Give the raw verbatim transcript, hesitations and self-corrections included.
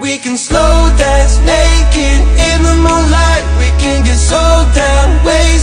We can slow dance naked in the moonlight. We can get so down, wasted.